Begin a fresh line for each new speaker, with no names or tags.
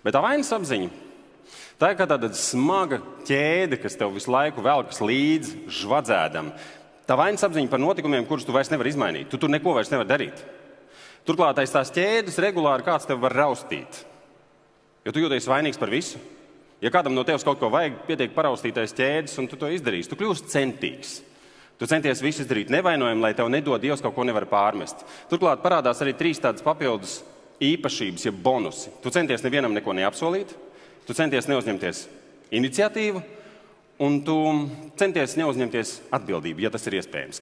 Bet tā vainas apziņa, tā ir kā tāda smaga ķēde, kas tev visu laiku velkas līdzi, žvadzēdam. Tā vainas apziņa par notikumiem, kurus tu vairs nevari izmainīt. Tu tur neko vairs nevari darīt. Turklāt aiz tās ķēdes regulāri kāds tev var raustīt. Jo tu jūties vainīgs par visu. Ja kādam no tevis kaut ko vajag, pietiek paraustītais ķēdes, un tu to izdarīsi. Tu kļūsi centīgs. Tu centies visu izdarīt nevainojami, lai tev nedod Dievs kaut ko nevar pārmest. Turklāt parādās arī 3 tādas papildus īpašības, ja bonusi. Tu centies nevienam neko neapsolīt, tu centies neuzņemties iniciatīvu, un tu centies neuzņemties atbildību, ja tas ir iespējams.